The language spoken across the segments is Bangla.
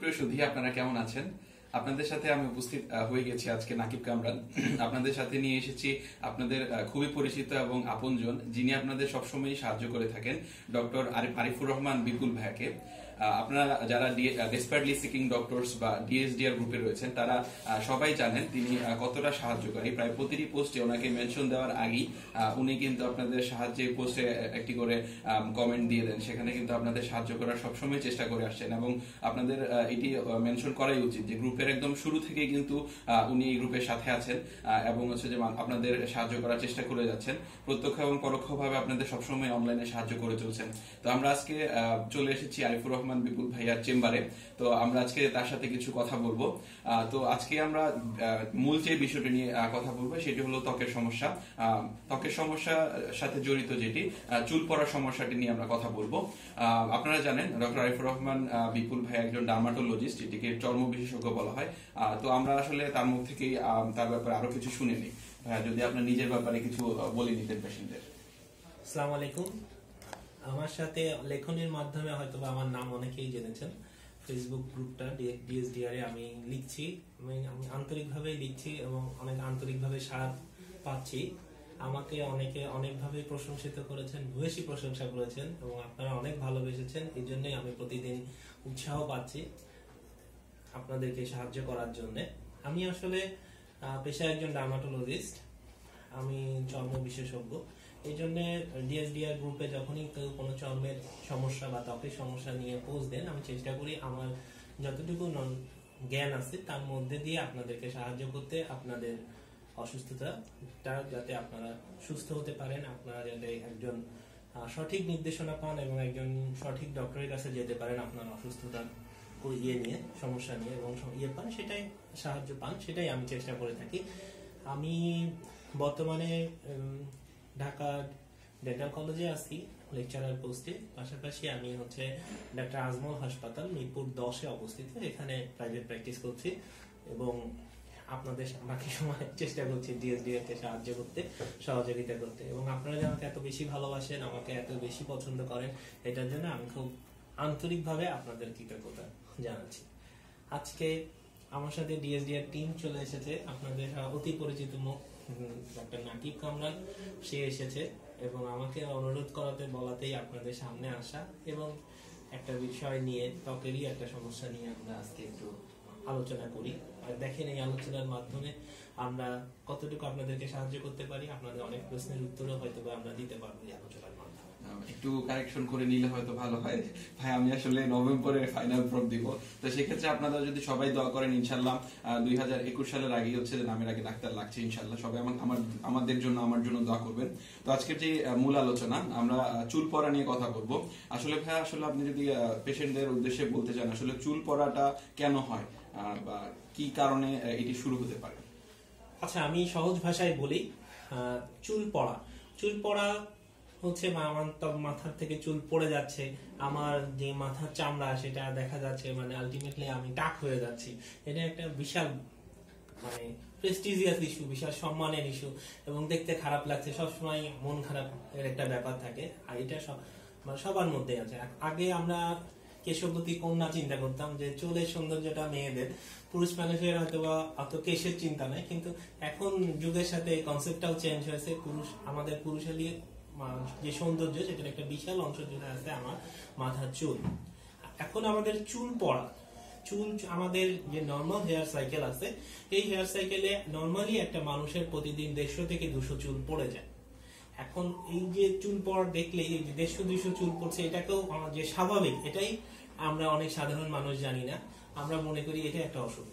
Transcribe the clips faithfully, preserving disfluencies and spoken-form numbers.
সুপ্রিয় সুধী, আপনারা কেমন আছেন? আপনাদের সাথে আমি উপস্থিত হয়ে গেছি আজকে নাকিব কামরান। আপনাদের সাথে নিয়ে এসেছি আপনাদের খুবই পরিচিত এবং আপনজন, যিনি আপনাদের সবসময় সাহায্য করে থাকেন, ডক্টর আরিফুর রহমান বিপুল ভাইকে। আপনারা যারা ডেসপারেটলি সিকিং ডক্টরস বা ডিএসডিআর গ্রুপে রয়েছেন তারা সবাই জানেন তিনি কতটা সাহায্যকারী। প্রায় প্রতিটি পোস্টে ওনাকে মেনশন দেওয়ার আগেই উনি কিন্তু আপনাদের সাহায্যে পোস্টে একটি করে কমেন্ট দিয়ে দেন, সেখানে কিন্তু আপনাদের সাহায্য করার সবসময় চেষ্টা করে আসছেন এবং আপনাদের এটি মেনশন করাই উচিত যে গ্রুপের একদম শুরু থেকেই কিন্তু উনি এই গ্রুপের সাথে আছেন এবং হচ্ছে যে আপনাদের সাহায্য করার চেষ্টা করে যাচ্ছেন, প্রত্যক্ষ এবং পরোক্ষভাবে আপনাদের সবসময় অনলাইনে সাহায্য করে চলছেন। তো আমরা আজকে চলে এসেছি আরিফুর রহমান বিপুল ভাইয়ার চেম্বারে। তো আমরা আজকে তার সাথে কিছু কথা বলবো। তো আজকে আমরা মূল যে বিষয়টি নিয়ে কথা বলবো সেটি হলো ত্বকের সমস্যা। ত্বকের সমস্যার সাথে জড়িত যেটি চুল পড়ার সমস্যাটি নিয়ে আমরা কথা বলবো। আপনারা জানেন ডক্টর আরিফুর রহমান বিপুল ভাই একজন ডার্মাটোলজিস্ট, এটিকে চর্ম বিশেষজ্ঞ বলা হয়। তো আমরা আসলে তার মুখ থেকেই তার ব্যাপারে আরো কিছু শুনে নিই। ভাইয়া, যদি আপনার নিজের ব্যাপারে কিছু বলে নিতেন পেশেন্টদের। আসসালামু আলাইকুম। আমার সাথে লেখনের মাধ্যমে হয়তো আমার নাম অনেকেই জেনেছেন। ফেসবুক গ্রুপটা ডিএসডিআর এ আমি লিখছি, আমি আমি আন্তরিকভাবে লিখছি এবং অনেক আন্তরিকভাবে সাড়া পাচ্ছি। আমাকে অনেকে অনেকভাবে প্রশংসিত করেছেন, ভূয়সী প্রশংসা করেছেন এবং আপনারা অনেক ভালোবেসেছেন। এই জন্যই আমি প্রতিদিন উৎসাহ পাচ্ছি আপনাদেরকে সাহায্য করার জন্য। আমি আসলে পেশায় একজন ডার্মাটোলজিস্ট, আমি চর্ম বিশেষজ্ঞ। এই জন্য ডিএসডিআর গ্রুপে যখনই কেউ কোনো চর্মের সমস্যা বা ত্বকের সমস্যা নিয়ে পোস্ট দেন, আমি চেষ্টা করি আমার যতটুকু জ্ঞান আছে তার মধ্যে দিয়ে আপনাদেরকে সাহায্য করতে, আপনাদের অসুস্থতাটা যাতে আপনারা সুস্থ হতে পারেন, আপনারা যাতে একজন সঠিক নির্দেশনা পান এবং একজন সঠিক ডক্টরের কাছে যেতে পারেন আপনার অসুস্থতা ইয়ে নিয়ে, সমস্যা নিয়ে এবং ইয়ে পান, সেটাই সাহায্য পান, সেটাই আমি চেষ্টা করে থাকি। আমি বর্তমানে ঢাকা ডেন্টাল কলেজে আছি লেকচারার পোস্টে, পাশাপাশি আমি হচ্ছে ডাক্তার আজমল হাসপাতাল মিরপুর দশে অবস্থিত, এখানে প্রাইভেট প্র্যাকটিস করছি এবং আপনাদের বাকি সময় চেষ্টা করছি ডিএসডিআর কে সাহায্য করতে, সহযোগিতা করতে। এবং আপনারা যে আমাকে এত বেশি ভালোবাসেন, আমাকে এত বেশি পছন্দ করেন, এটার জন্য আমি খুব আন্তরিকভাবে আপনাদের কৃতজ্ঞতা জানাচ্ছি। আজকে আমার সাথে ডিএসডিআর টিম চলে এসেছে, আপনাদের অতি পরিচিত মুখ ডক্টর নাকিব কামরান, সে এসেছে এবং আমাকে অনুরোধ করাতে বলাতেই আপনাদের সামনে আসা এবং একটা বিষয় নিয়ে, ত্বকেরই একটা সমস্যা নিয়ে আমরা আজকে একটু আলোচনা করি। আর দেখেন এই আলোচনার মাধ্যমে আমরা কতটুকু আপনাদেরকে সাহায্য করতে পারি, আপনাদের অনেক প্রশ্নের উত্তরও হয়তো আমরা দিতে পারবো এই আলোচনার মাধ্যমে। একটু কারেকশন করে নিলে হয়তো ভালো হয় ভাই। আমি আসলে নভেম্বরে ফাইনাল প্রপ দিব, তো সেক্ষেত্রে আপনারা যদি সবাই দোয়া করেন, ইনশাল্লাহ দুই হাজার একুশ সালের আগেই হচ্ছে যে নামের আগে ডাক্তার লাগছে, ইনশাল্লাহ সবাই আমার আমাদের জন্য আমার জন্য দোয়া করবেন। তো আজকের যে মূল আলোচনা, আমরা চুল পড়া নিয়ে কথা বলব। আসলে ভাই, আসলে আপনি যদি পেশেন্টদের উদ্দেশ্যে বলতে চান আসলে চুল পড়াটা কেন হয় বা কি কারণে এটি শুরু হতে পারে? আচ্ছা, আমি সহজ ভাষায় বলি। চুল পড়া চুল পড়া হচ্ছে আমার মাথার থেকে চুল পড়ে যাচ্ছে, আমার যে মাথার চামড়া সেটা দেখা যাচ্ছে, মানে আলটিমেটলি আমি টাক হয়ে যাচ্ছি। এটা একটা বিশাল মানে প্রেস্টিজিয়াস ইস্যু, বিশাল সম্মানের ইস্যু এবং দেখতে খারাপ লাগছে, সবসময় মন খারাপ এর একটা ব্যাপার থাকে। আর এটা সব মানে সবার মধ্যে আছে। আগে আমরা কেশবতী কন্যা চিন্তা করতাম যে চুলের সৌন্দর্যটা মেয়েদের, পুরুষ মানুষের হয়তো বা অত কেশের চিন্তা নাই, কিন্তু এখন যুগের সাথে কনসেপ্টটাও চেঞ্জ হয়েছে। পুরুষ আমাদের পুরুষালী যে সৌন্দর্য সেটার একটা বিশাল অংশ জুড়ে আছে আমার মাথার চুল। এখন আমাদের চুল পড়া, চুল আমাদের যে নর্মাল হেয়ার সাইকেল আছে, এই হেয়ার সাইকেলে নর্মালি একটা মানুষের প্রতিদিন দেড়শো থেকে দুশো চুল পড়ে যায়। এখন এই যে চুল পড়া দেখলে এই যে দেড়শো দুশো চুল পড়ছে, এটাকেও যে স্বাভাবিক, এটাই আমরা অনেক সাধারণ মানুষ জানি না, আমরা মনে করি এটা একটা অসুখ।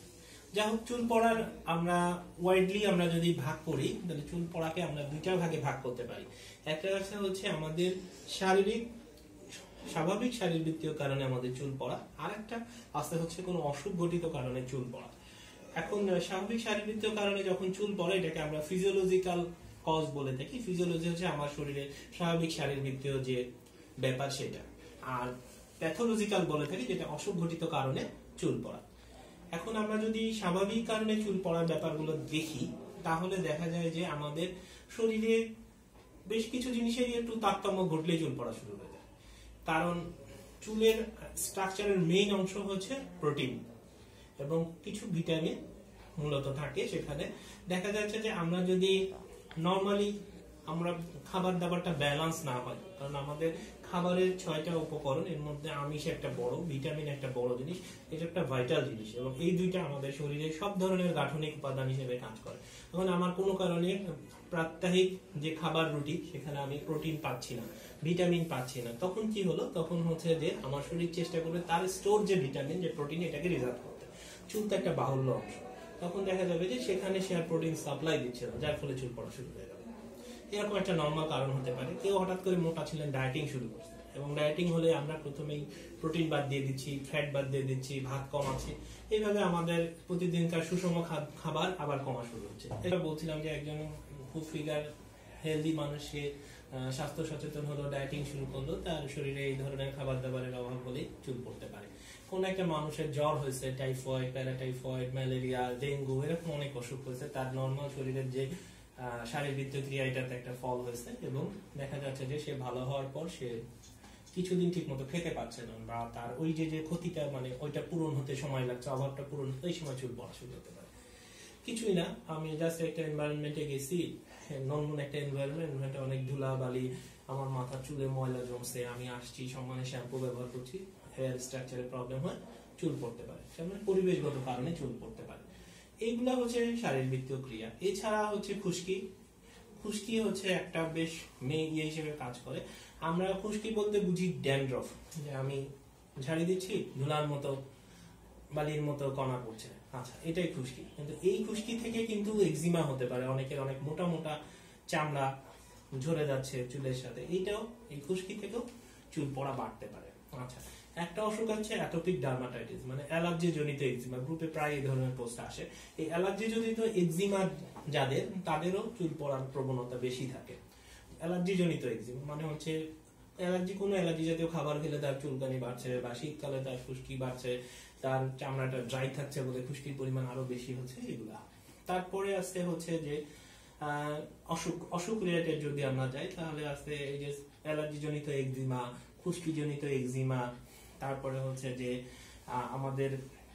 যাই হোক, চুল পড়ার আমরা ওয়াইডলি আমরা যদি ভাগ করি তাহলে চুল পড়াকে আমরা দুইটা ভাগে ভাগ করতে পারি। একটা হচ্ছে আমাদের শারীরিক স্বাভাবিক শারীরবৃত্তীয় কারণে আমাদের চুল পড়া, আর একটা আস্তে হচ্ছে কোনো অসুখ ঘটিত কারণে চুল পড়া। এখন স্বাভাবিক শারীরবৃত্তীয় কারণে যখন চুল পড়ে, এটাকে আমরা ফিজিওলজিক্যাল কজ বলে থাকি। ফিজিওলজি হচ্ছে আমার শরীরে স্বাভাবিক শারীরবৃত্তীয় যে ব্যাপার সেটা, আর প্যাথোলজিক্যাল বলে থাকি যেটা অসুখ ঘটিত কারণে চুল পড়া। এখন আমরা যদি স্বাভাবিক কারণে চুল পড়ার ব্যাপারগুলো দেখি, তাহলে দেখা যায় যে আমাদের শরীরে বেশ কিছু জিনিসের একটু তারতম্য ঘটলে চুল পড়া শুরু হয়ে যায়। কারণ চুলের স্ট্রাকচারের মেইন অংশ হচ্ছে প্রোটিন এবং কিছু ভিটামিন মূলত থাকে সেখানে। দেখা যাচ্ছে যে আমরা যদি নর্মালি আমরা খাবার দাবারটা ব্যালেন্স না হয়, কারণ আমাদের খাবারের ছয়টা উপকরণ, এর মধ্যে আমিষ একটা বড়, ভিটামিন একটা বড় জিনিস, এটা একটা ভাইটাল জিনিস এবং এই দুইটা আমাদের শরীরে সব ধরনের গাঠনিক উপাদান হিসেবে কাজ করে। এখন আমার কোনো কারণে প্রাত্যহিক যে খাবার রুটি সেখানে আমি প্রোটিন পাচ্ছি না, ভিটামিন পাচ্ছি না, তখন কি হলো, তখন হচ্ছে যে আমার শরীর চেষ্টা করবে তার স্টোর যে ভিটামিন, যে প্রোটিন, এটাকে রিজার্ভ করতে। চুল তো একটা বাহুল্য অংশ, তখন দেখা যাবে যে সেখানে সে আর প্রোটিন সাপ্লাই দিচ্ছে না, যার ফলে চুল পড়া শুরু হয়ে যাবে। এরকম একটা নর্মাল কারণ হতে পারে। কেউ হঠাৎ করে মোটা ছিলেন, ডায়েটিং শুরু করছে, এবং ডায়েটিং হলে আমরা প্রথমেই প্রোটিন বাদ দিয়ে দিচ্ছি, ফ্যাট বাদ দিয়ে দিচ্ছি, ভাত কম আছে, এইভাবে আমাদের প্রতিদিনকার সুষম খাবার আবার কমা শুরু হচ্ছে। এটা বলছিলাম যে একজন খুব ফিগার হেলদি মানুষকে স্বাস্থ্য সচেতন হলো, ডায়েটিং শুরু করলো, তার শরীরে এই ধরনের খাবার দাবারের অভাব হলে চুল পড়তে পারে। কোন একটা মানুষের জ্বর হয়েছে, টাইফয়েড, প্যারাটাইফয়েড, ম্যালেরিয়া, ডেঙ্গু, এরকম অনেক অসুখ হয়েছে, তার নর্মাল শরীরের যে শারীরবৃত্তীয় ক্রিয়া এটাতে একটা ফল হয়েছে এবং দেখা যাচ্ছে যে সে ভালো হওয়ার পর সে কিছুদিন ঠিক মতো খেতে পারছে না, বা তার ওই যে যে ক্ষতিটা মানে ওইটা পূরণ হতে সময় লাগছে, অভাবটা পূরণ হতে এই সময় চুল পড়া শুরু হতে পারে। কিছুই না, আমি জাস্ট একটা এনভায়রনমেন্টে গেছি, নর্মাল একটা এনভায়রনমেন্ট, অনেক ধুলা বালি, আমার মাথার চুলে ময়লা জমছে, আমি আসছি, সম্মানে শ্যাম্পু ব্যবহার করছি, হেয়ার স্ট্রাকচারের প্রবলেম হয়, চুল পড়তে পারে। মানে পরিবেশগত কারণে চুল পড়তে পারে। এইগুলা হচ্ছে শারীরবৃত্তীয় ক্রিয়া। এছাড়া হচ্ছে খুশকি। খুশকি হচ্ছে একটা বেশ মেয়ে ইয়ে হিসেবে কাজ করে। আমরা খুশকি বলতে বুঝি ড্যান্ড্রফ, যে আমি ঝাড়ি দিচ্ছি, ধুলার মতো বালির মতো কণা পড়ছে, আচ্ছা এটাই খুশকি। কিন্তু এই খুশকি থেকে কিন্তু এক্সিমা হতে পারে, অনেকের অনেক মোটা মোটা চামড়া ঝরে যাচ্ছে চুলের সাথে, এইটাও এই খুশকি থেকেও চুল পড়া বাড়তে পারে। আচ্ছা, একটা অসুখ আছে অ্যাটোপিক ডার্মাটাইটিস, মানে অ্যালার্জি জনিত এক্সিমা। গ্রুপে প্রায় এই ধরনের পোস্ট আসে। এই অ্যালার্জি জনিত এক্সিমা যাদের, তাদেরও চুল পড়ার প্রবণতা বেশি থাকে। অ্যালার্জি জনিত এক্সিমা মানে হচ্ছে অ্যালার্জি, কোনো অ্যালার্জি জাতীয় খাবার খেলে তার চুলকানি বাড়ছে, বা শীতকালে তার খুশকি বাড়ছে, তার চামড়াটা ড্রাই থাকছে বলে খুশকির পরিমাণ আরো বেশি হচ্ছে, এগুলা। তারপরে আসতে হচ্ছে যে অসুখ, অসুখ রিলেটেড যদি আমরা যাই তাহলে আসতে এই যে অ্যালার্জি জনিত এক্সিমা, খুশকি জনিত এক্সিমা, তারপরে হচ্ছে যে আমাদের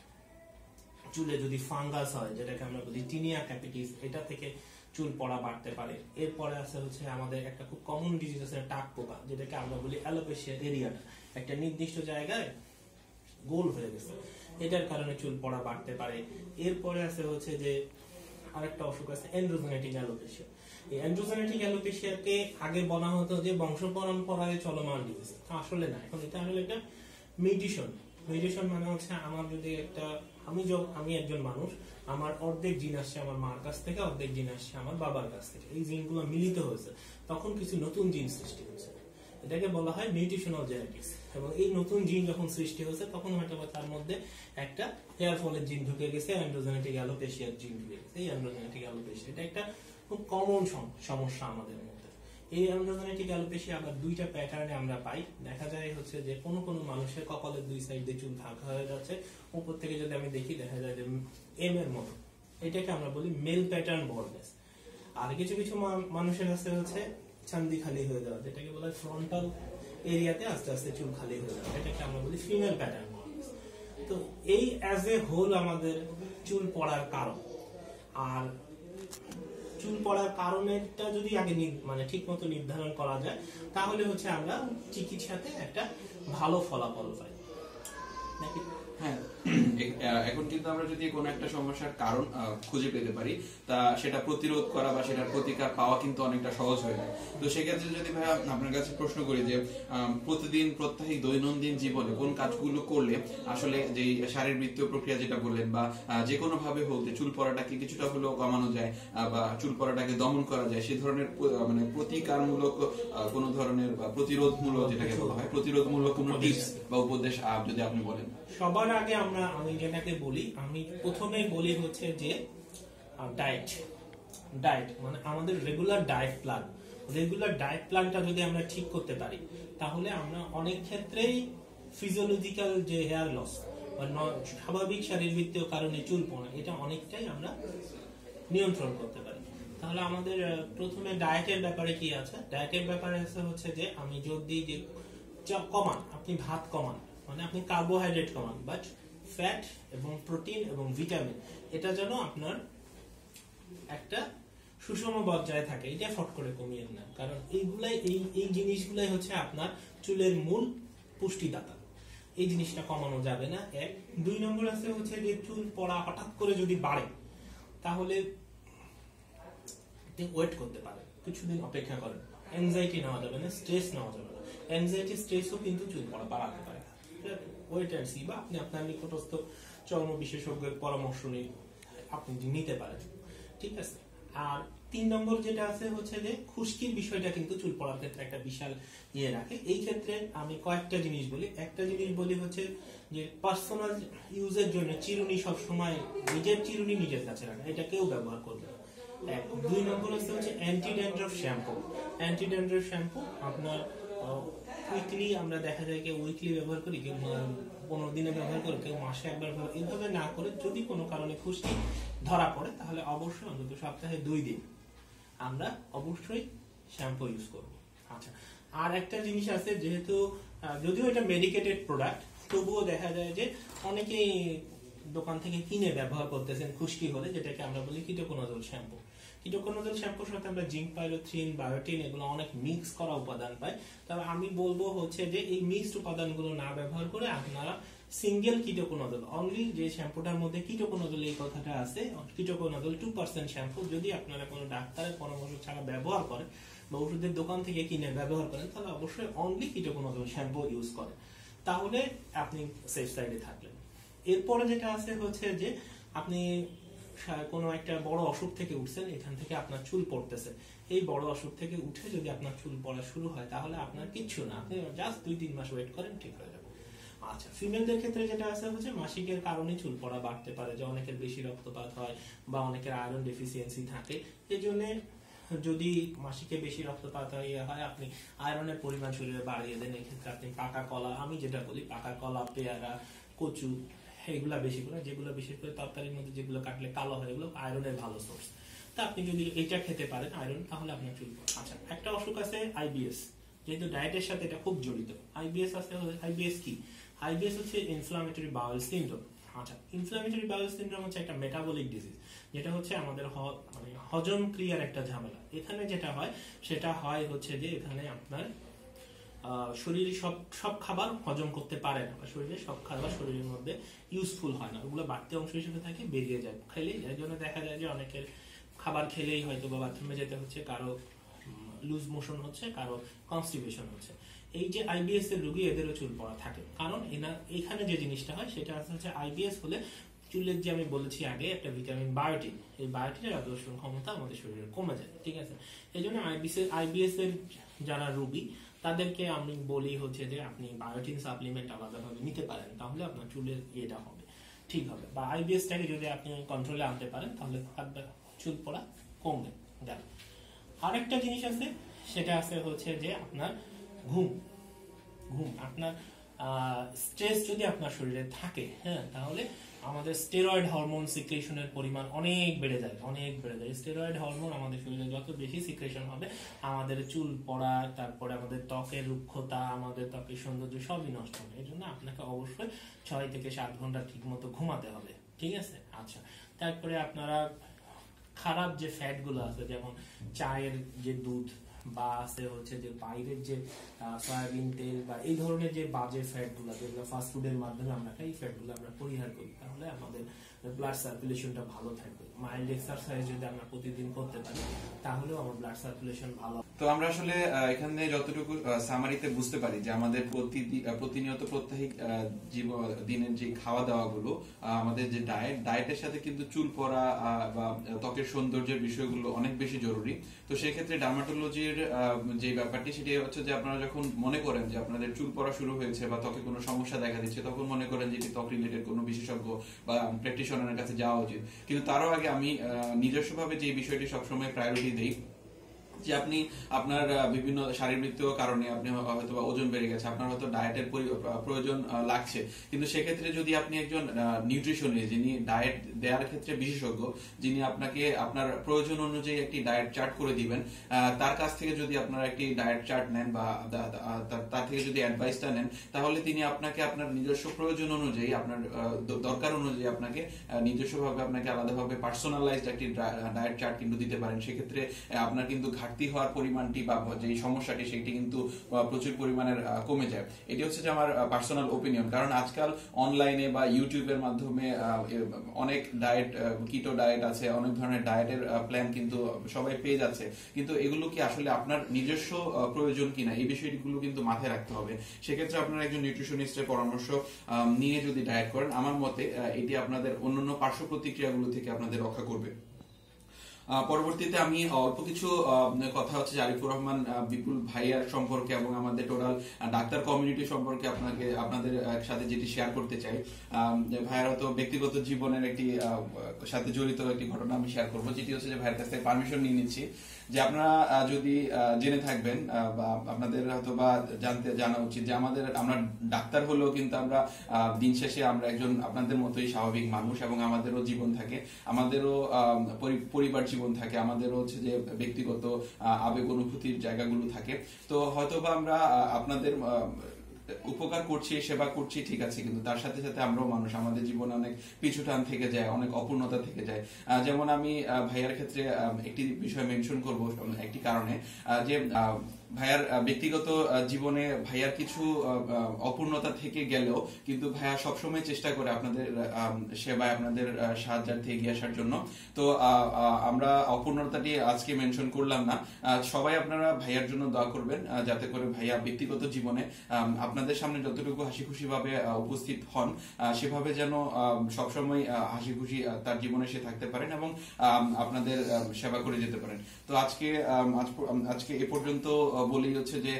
চুলে যদি ফাঙ্গাস হয়, যেটাকে আমরা বলি টিনিয়া ক্যাপিটিস, এটা থেকে চুল পড়া বাড়তে পারে। এরপরে আছে হচ্ছে আমাদের একটা খুব কমন ডিজিজ আছে টাক পোকা, যেটাকে আমরা বলি অ্যালোপেশিয়া এরিয়াটা, একটা নির্দিষ্ট জায়গায় গোল হয়ে গেছে, এটার কারণে চুল পড়া বাড়তে পারে। এরপরে আছে হচ্ছে যে আরেকটা অসুখ আছে অ্যান্ড্রোজেনেটিক অ্যালোপেশিয়া। এই অ্যান্ড্রোজেনেটিক অ্যালোপেশিয়াকে আগে বলা হতো যে বংশ পরম্পরায় চলমান ডিজিজ, আসলে না, এখন এটা হলো একটা মিউটেশন। মিউটেশন মানে হচ্ছে আমার যদি একটা, আমি আমি একজন মানুষ, আমার অর্ধেক জিন আসছে আমার মার কাছ থেকে, অর্ধেক জিন আসছে আমার বাবার কাছ থেকে, এই জিনগুলো মিলিত হয়েছে, তখন কিছু নতুন জিন সৃষ্টি হয়েছে, এটাকে বলা হয় মিউটেশনাল জেনেটিক্স। এবং এই নতুন জিন যখন সৃষ্টি হয়েছে তখন হয়তো তার মধ্যে একটা হেয়ার ফলের জিন ঢুকে গেছে, অ্যান্ড্রোজেনেটিক অ্যালোপেশিয়ার জিন ঢুকে গেছে। এই অ্যান্ড্রোজেনেটিক অ্যালোপেশিয়া এটা একটা খুব কমন সমস্যা আমাদের মধ্যে। এই অ্যান্ড্রোজেনেটিক অ্যালোপেশিয়া আবার দুইটা প্যাটার্নে আমরা পাই। দেখা যায় হচ্ছে যে কোনো কোনো মানুষের কপালের দুই সাইডে চুল ফাঁকা হয়ে যাচ্ছে, উপর থেকে যদি আমি দেখি দেখা যায় যে এম এর মতো, এটাকে আমরা বলি মেল প্যাটার্ন বলনেস। আর কিছু কিছু মানুষের কাছে হচ্ছে চান্দি খালি হয়ে যাওয়া, যেটাকে বলা হয় ফ্রন্টাল এরিয়াতে আস্তে আস্তে চুল খালি হয়ে যাওয়া, এটাকে আমরা বলি ফিমেল প্যাটার্ন বলনেস। তো এই অ্যাজ এ হোল আমাদের চুল পড়ার কারণ। আর চুল পড়ার কারণটা যদি আগে মানে ঠিক মতো নির্ধারণ করা যায় তাহলে হচ্ছে আমরা চিকিৎসাতে একটা ভালো ফলাফল পাই নাকি। হ্যাঁ, এখন কিন্তু আমরা যদি কোনো একটা সমস্যার কারণ খুঁজে পেতে পারি, তা সেটা প্রতিরোধ করা বা সেটার প্রতিকার পাওয়া কিন্তু অনেকটা সহজ হয়ে যায়। তো সেক্ষেত্রে যদি ভাই আপনার কাছে প্রশ্ন করি যে প্রতিদিন প্রত্যেক দৈনন্দিন জীবনে কোন কাজগুলো করলে আসলে যে শারীরবৃত্তীয় প্রক্রিয়া যেটা বললেন, বা যে কোনো ভাবে হতে চুল পড়াটাকে কিছুটা হলেও কমানো যায় বা চুল পড়াটাকে দমন করা যায়, সে ধরনের মানে প্রতিকারমূলক কোন ধরনের প্রতিরোধমূলক, যেটাকে বলা হয় প্রতিরোধমূলক কোন টিপস বা উপদেশ যদি আপনি বলেন। সবার আগে আমরা আমি যেটাকে বলি, আমি প্রথমে বলি হচ্ছে যে ডায়েট। ডায়েট মানে আমাদের regular diet plan. Regular diet প্ল্যানটা যদি আমরা ঠিক করতে পারি তাহলে আমরা অনেক ক্ষেত্রেই ফিজিওলজিক্যাল যে হেয়ার লস বা স্বাভাবিক শারীরবৃত্তীয় কারণে চুল পড়া, এটা অনেকটাই আমরা নিয়ন্ত্রণ করতে পারি। তাহলে আমাদের প্রথমে ডায়েটের ব্যাপারে কি আছে? ডায়েটের ব্যাপারে আছে হচ্ছে যে আমি যদি যে যা কমান, আপনি ভাত কমান, মানে আপনি কার্বোহাইড্রেট কমান, বাট ফ্যাট এবং প্রোটিন এবং ভিটামিন এটা যেন আপনার একটা সুষম পর্যায়ে থাকে, এটা ফট করে কমিয়ে নেন। কারণ এইগুলাই এই এই জিনিসগুলাই হচ্ছে আপনার চুলের মূল পুষ্টিদাতা। এই জিনিসটা কমানো যাবে না। এক দুই নম্বর আছে হচ্ছে যে চুল পড়া হঠাৎ করে যদি বাড়ে তাহলে ওয়েট করতে পারেন, কিছুদিন অপেক্ষা করেন। এনজাইটি নেওয়া যাবে না, স্ট্রেস নেওয়া যাবে না। এনজাইটি স্ট্রেসও কিন্তু চুল পড়া বাড়াতে পারে। ওয়েট অ্যান্ড সি, বা আপনি আপনার নিকটস্থ চর্ম বিশেষজ্ঞের পরামর্শ নিয়ে আপনি নিতে পারেন, ঠিক আছে। আর তিন নম্বর যেটা আছে হচ্ছে যে খুশকির বিষয়টা কিন্তু চুল পড়ার ক্ষেত্রে একটা বিশাল ইয়ে রাখে। এই ক্ষেত্রে আমি কয়েকটা জিনিস বলি। একটা জিনিস বলি হচ্ছে যে পার্সোনাল ইউজের জন্য চিরুনি সবসময় নিজের চিরুনি নিজের কাছে রাখা, এটা কেউ ব্যবহার করবে না। এক দুই নম্বর হচ্ছে হচ্ছে anti dandruff shampoo. Anti dandruff shampoo আপনার উইকলি, আমরা দেখা যায় কেউ উইকলি ব্যবহার করি, কেউ পনেরো দিনে ব্যবহার করে, কেউ মাসে একবার ব্যবহার। এইভাবে না করে যদি কোনো কারণে খুশকি ধরা পড়ে তাহলে অবশ্যই অন্তত সপ্তাহে দুই দিন আমরা অবশ্যই শ্যাম্পু ইউজ করব। আচ্ছা, আর একটা জিনিস আছে, যেহেতু যদিও এটা মেডিকেটেড প্রোডাক্ট, তবুও দেখা যায় যে অনেকেই দোকান থেকে কিনে ব্যবহার করতেছেন খুশকি হলে, যেটাকে আমরা বলি কিটোকোনাজোল শ্যাম্পু। কিটোকোনাজোল শ্যাম্পুর সাথে আমরা জিঙ্ক, পাইলোথ্রিন, বায়োটিন এগুলো অনেক মিক্স করা উপাদান পাই। তবে আমি বলবো হচ্ছে যে এই মিক্সড উপাদানগুলো না ব্যবহার করে আপনারা সিঙ্গেল কিটোকোনাজোল, অনলি যে শ্যাম্পুটার মধ্যে কিটোকোনাজোল এই কথাটা আছে, কিটোকোনাজোল টু পার্সেন্ট শ্যাম্পু যদি আপনারা কোনো ডাক্তারের পরামর্শ ছাড়া ব্যবহার করেন বা ওষুধের দোকান থেকে কিনে ব্যবহার করেন, তাহলে অবশ্যই অনলি কিটোকোনাজোল শ্যাম্পু ইউজ করেন, তাহলে আপনি সেফ সাইডে থাকলেন। এরপরে যেটা আছে হচ্ছে যে আপনি কোনো একটা বড় অসুখ থেকে উঠছেন, এখান থেকে আপনার চুল পড়তেছে, এই বড় অসুখ থেকে উঠে যদি আপনার চুল পড়া শুরু হয় তাহলে আপনার কিচ্ছু না, আপনি জাস্ট দুই তিন মাস ওয়েট করেন, ঠিক হয়ে যাবে। আচ্ছা, ফিমেলদের ক্ষেত্রে যেটা আছে হচ্ছে মাসিকের কারণে চুল পড়া বাড়তে পারে, যে অনেকের বেশি রক্তপাত হয় বা অনেকের আয়রন ডেফিসিয়েন্সি থাকে। এই জন্য যদি মাসিকে বেশি রক্তপাত হয়, আপনি আয়রনের পরিমাণ শরীরে বাড়িয়ে দেন। এক্ষেত্রে আপনি পাকা কলা, আমি যেটা বলি পাকা কলা, পেয়ারা, কচু, এগুলা বেশি করে, যেগুলো বিশেষ করে তরকারির মধ্যে যেগুলো কাটলে কালো হয়, এগুলো আয়রনের ভালো সোর্স। তা আপনি যদি এটা খেতে পারেন আয়রন, তাহলে আপনার চুল পড়ে। আচ্ছা, একটা অসুখ আছে আইবিএস, যেহেতু ডায়েটের সাথে এটা খুব জড়িত। আইবিএস আছে, আইবিএস কি? আইবিএস হচ্ছে ইনফ্লামেটরি বাউল সিনড্রোম। আচ্ছা, ইনফ্লামেটরি বাউল সিনড্রোম হচ্ছে একটা মেটাবলিক ডিজিজ, যেটা হচ্ছে আমাদের মানে হজম ক্রিয়ার একটা ঝামেলা। এখানে যেটা হয় সেটা হয় হচ্ছে যে এখানে আপনার শরীরে সব সব খাবার হজম করতে পারে না, বা শরীরে সব খাবার শরীরের মধ্যে ইউজফুল হয় না, ওগুলো বাড়তি অংশ হিসেবে থাকে, বেরিয়ে যায় খেলেই। এর জন্য দেখা যায় যে অনেকের খাবার খেলেই হয়তো বা বাথরুমে যেতে হচ্ছে, কারো লুজ মোশন হচ্ছে, কারো কনস্টিপেশন হচ্ছে। এই যে আইবিএস এর রোগী, এদেরও চুল পড়া থাকে। কারণ এখানে যে জিনিসটা হয় সেটা হচ্ছে আইবিএস হলে চুলের, যে আমি বলেছি আগে, একটা ভিটামিন বায়োটিন, এই বায়োটিনের অবশোষণ ক্ষমতা আমাদের শরীরে কমে যায়, ঠিক আছে। এই জন্য আইবিএস এর যারা রোগী তাদেরকে আমি বলি হচ্ছে যে আপনি বায়োটিন সাপ্লিমেন্ট আলাদাভাবে নিতে পারেন, তাহলে আপনার চুলের ইয়েটা হবে, ঠিক হবে। বা আইবিএসটাকে যদি আপনি কন্ট্রোলে আনতে পারেন তাহলে চুল পড়া কমবে। গেল। আরেকটা জিনিস আছে, সেটা আছে হচ্ছে যে আপনার ঘুম। ঘুম আপনার স্ট্রেস যদি আপনার শরীরে থাকে, হ্যাঁ, তাহলে আমাদের স্টেরয়েড হরমোন সিক্রেশনের পরিমাণ অনেক বেড়ে যায়, অনেক বেড়ে যায়। স্টেরয়েড হরমোন আমাদের শরীরে যত বেশি সিক্রেশন হবে, আমাদের চুল পড়া, তারপরে আমাদের ত্বকের রুক্ষতা, আমাদের ত্বকের সৌন্দর্য সবই নষ্ট হবে। এই জন্য আপনাকে অবশ্যই ছয় থেকে সাত ঘন্টা ঠিক মতো ঘুমাতে হবে, ঠিক আছে। আচ্ছা, তারপরে আপনারা খারাপ যে ফ্যাট গুলো আছে, যেমন চায়ের যে দুধ, বা আছে হচ্ছে যে বাইরের যে সয়াবিন তেল, বা এই ধরনের যে বাজে ফ্যাট গুলো, যেগুলো ফাস্ট ফুডের মাধ্যমে আমরা খাই, এই ফ্যাট গুলো আমরা পরিহার করি, তাহলে আমাদের ব্লাড সার্কুলেশনটা ভালো থাকবে। মাইল্ড এক্সারসাইজ যদি আমরা প্রতিদিন করতে পারি, তাহলেও আমার ব্লাড সার্কুলেশন ভালো। তো আমরা আসলে এখানে যতটুকু সামারিতে বুঝতে পারি যে আমাদের প্রতিনিয়ত প্রত্যাহিক দিনের যে খাওয়া দাওয়া গুলো, আমাদের যে ডায়েট, ডায়েটের সাথে কিন্তু চুল পড়া বা ত্বকের সৌন্দর্যের বিষয়গুলো অনেক বেশি জরুরি। তো সেই ক্ষেত্রে ডার্মাটোলজির যে ব্যাপারটি, সেটি হচ্ছে যে আপনারা যখন মনে করেন যে আপনাদের চুল পড়া শুরু হয়েছে বা ত্বকে কোনো সমস্যা দেখা দিচ্ছে, তখন মনে করেন যে এটি ত্বক রিলেটেড কোনো বিশেষজ্ঞ বা প্র্যাকটিশনারের কাছে যাওয়া উচিত। কিন্তু তারও আগে আমি নিজস্বভাবে যে বিষয়টি সবসময় প্রায়োরিটি দেই, যে আপনি আপনার বিভিন্ন শারীরবৃত্তীয় কারণে আপনি হয়তো ওজন বেড়ে গেছে, আপনার হয়তো ডায়েটের প্রয়োজন লাগছে, কিন্তু সেক্ষেত্রে যদি আপনি একজন নিউট্রিশনিস্ট যিনি ডায়েট দেওয়ার ক্ষেত্রে বিশেষজ্ঞ, যিনি আপনাকে আপনার প্রয়োজন অনুযায়ী একটি ডায়েট চার্ট করে দিবেন, তার কাছ থেকে যদি আপনারা একটি ডায়েট চার্ট নেন বা তার থেকে যদি অ্যাডভাইসটা নেন, তাহলে তিনি আপনাকে আপনার নিজস্ব প্রয়োজন অনুযায়ী, আপনার দরকার অনুযায়ী আপনাকে নিজস্বভাবে আপনাকে আলাদাভাবে পার্সোনালাইজড একটি ডায়েট চার্ট কিন্তু দিতে পারেন। সেক্ষেত্রে আপনার কিন্তু ঘাটতি হওয়ার পরিমাণটি বা যে সমস্যাটি সেটি কিন্তু প্রচুর পরিমাণের কমে যায়। এটি হচ্ছে যে আমার পার্সোনাল ওপিনিয়ন। কারণ আজকাল অনলাইনে বা ইউটিউবের মাধ্যমে অনেক ডায়েট, কিটো ডায়েট আছে, অনেক ধরনের ডায়েটের প্ল্যান কিন্তু সবাই পেয়ে যাচ্ছে, কিন্তু এগুলো কি আসলে আপনার নিজস্ব প্রয়োজন কিনা এই বিষয়গুলো কিন্তু মাথায় রাখতে হবে। সেক্ষেত্রে আপনারা একজন নিউট্রিশনিস্টের পরামর্শ নিয়ে যদি ডায়েট করেন, আমার মতে এটি আপনাদের অন্যান্য পার্শ্ব প্রতিক্রিয়াগুলো থেকে আপনাদের রক্ষা করবে। পরবর্তীতে আমি অল্প কিছু কথা হচ্ছে আরিফুর রহমান বিপুল ভাইয়ার সম্পর্কে এবং আমাদের টোটাল ডাক্তার কমিউনিটি সম্পর্কে আপনাকে আপনাদের সাথে যেটি শেয়ার করতে চাই। ভাইয়ার হয়তো ব্যক্তিগত জীবনের একটি সাথে জড়িত একটি ঘটনা আমি শেয়ার করবো, যেটি হচ্ছে যে ভাইয়ের কাছ থেকে পারমিশন নিয়ে নিচ্ছি যে আপনারা যদি জেনে থাকবেন বা আপনাদের হয়তো বা জানতে জানা উচিত যে আমাদের আমরা ডাক্তার হলেও কিন্তু আমরা দিন শেষে আমরা একজন আপনাদের মতোই স্বাভাবিক মানুষ, এবং আমাদেরও জীবন থাকে, আমাদেরও পরিবার জীবন থাকে, আমাদেরও হচ্ছে যে ব্যক্তিগত আবেগ অনুভূতির জায়গাগুলো থাকে। তো হয়তো বা আমরা আপনাদের উপকার করছি, সেবা করছি, ঠিক আছে, কিন্তু তার সাথে সাথে আমরাও মানুষ, আমাদের জীবনে অনেক পিছুটান থেকে যায়, অনেক অপূর্ণতা থেকে যায়। যেমন আমি ভাইয়ার ক্ষেত্রে একটি বিষয় মেনশন করব একটি কারণে, যে ভাইয়ার ব্যক্তিগত জীবনে ভাইয়ার কিছু অপূর্ণতা থেকে গেলেও কিন্তু ভাইয়া সবসময় চেষ্টা করে আপনাদের সেবায়, আপনাদের সাহায্যার্থে এগিয়ে আসার জন্য। তো আমরা অপূর্ণতাটি আজকে মেনশন করলাম না, সবাই আপনারা ভাইয়ার জন্য দোয়া করবেন যাতে করে ভাইয়া ব্যক্তিগত জীবনে আপনাদের সামনে যতটুকু হাসি খুশি ভাবে উপস্থিত হন, সেভাবে যেন সবসময় হাসি খুশি তার জীবনে সে থাকতে পারেন এবং আপনাদের সেবা করে যেতে পারেন। তো আজকে আজকে এ পর্যন্ত বলেই হচ্ছে যে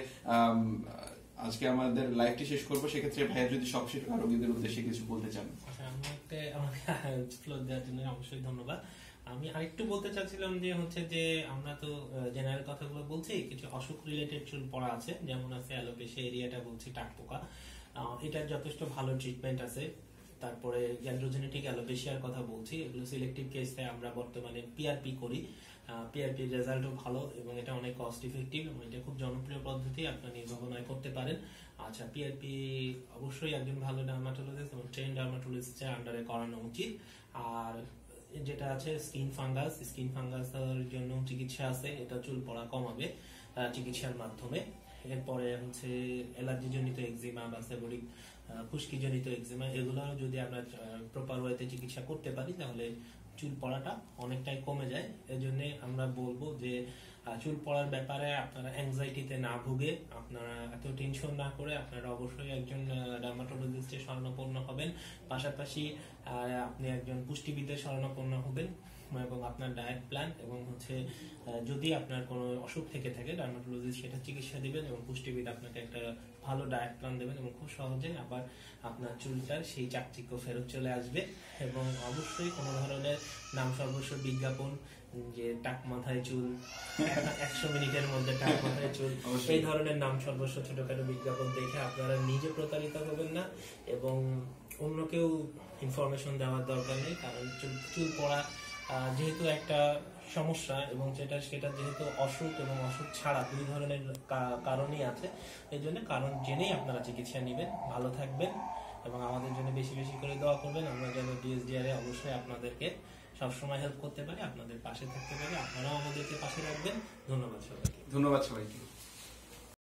আজকে আমাদের লাইভটি শেষ করবো। সেক্ষেত্রে ভাইয়া যদি সবশেষ রোগীদের উদ্দেশ্যে কিছু বলতে চান। অবশ্যই ধন্যবাদ। আমি আরেকটু বলতে চাচ্ছিলাম যে হচ্ছে যে আমরা তো জেনারেল কথাগুলো বলছি, কিছু অসুখ রিলেটেড চুল পড়া আছে, যেমন আছে অ্যালোপেশিয়া এরিয়াটা বলছি টাক পোকা, এটার যথেষ্ট ভালো ট্রিটমেন্ট আছে। তারপরে অ্যান্ড্রোজেনেটিক অ্যালোপেশিয়ার কথা বলছি, এগুলো সিলেক্টিভ কেসে আমরা বর্তমানে পিআরপি করি, পিআরপি রেজাল্টও ভালো এবং এটা অনেক কস্ট ইফেক্টিভ এবং এটা খুব জনপ্রিয় পদ্ধতি, আপনার নির্ভাবনায় করতে পারেন। আচ্ছা, পিআরপি অবশ্যই একজন ভালো ডার্মাটোলজিস্ট এবং ট্রেন ডার্মাটোলজিস্টের আন্ডারে করানো উচিত। আর যেটা আছে স্কিন ফাঙ্গাস, স্কিন ফাঙ্গাসের জন্য চিকিৎসা আছে, এটা চুল পড়া কমাবে চিকিৎসার মাধ্যমে। এরপরে হচ্ছে অ্যালার্জি জনিত এক্সিমা বা সেবরিক খুশকি জনিত এক্সিমা, এগুলো যদি আমরা প্রপার ওয়েতে চিকিৎসা করতে পারি তাহলে চুল পড়াটা অনেকটাই কমে যায়। এজন্য আমরা বলবো যে চুল পড়ার ব্যাপারে আপনারা অ্যাংজাইটিতে না ভুগে, আপনারা এত টেনশন না করে আপনারা অবশ্যই একজন ডার্মাটোলজিস্টের শরণাপন্ন হবেন, পাশাপাশি আপনি একজন পুষ্টিবিদের শরণাপন্ন হবেন এবং আপনার ডায়েট প্ল্যান এবং হচ্ছে যদি আপনার কোনো অসুখ থেকে থাকে ডার্মাটোলজিস্ট সেটা চিকিৎসা দিবেন এবং পুষ্টিবিদ আপনাকে একটা ভালো ডায়েট প্ল্যান দেবেন এবং খুব সহজে আবার আপনার চুলটার সেই চাকচিক্য ফেরত চলে আসবে। এবং অবশ্যই কোনো ধরনের নাম সর্বস্ব বিজ্ঞাপন, যে টাক মাথায় চুল, একশো মিনিটের মধ্যে টাক মাথায় চুল, এই ধরনের নাম সর্বস্ব ছোটখাটো বিজ্ঞাপন দেখে আপনারা নিজে প্রতারিত হবেন না এবং অন্যকেও ইনফরমেশন দেওয়ার দরকার নেই। কারণ চুল পড়া যেহেতু একটা সমস্যা এবং সেটা সেটা যেহেতু অসুখ এবং অসুখ ছাড়া দুই ধরনের কারণই আছে, এই জন্য কারণ জেনেই আপনারা চিকিৎসা নেবেন। ভালো থাকবেন এবং আমাদের জন্য বেশি বেশি করে দোয়া করবেন, আমরা যেন ডিএসডিআর এ অবশ্যই আপনাদেরকে সবসময় হেল্প করতে পারি, আপনাদের পাশে থাকতে পারি, আপনারাও আমাদেরকে পাশে রাখবেন। ধন্যবাদ সবাইকে। ধন্যবাদ সবাইকে।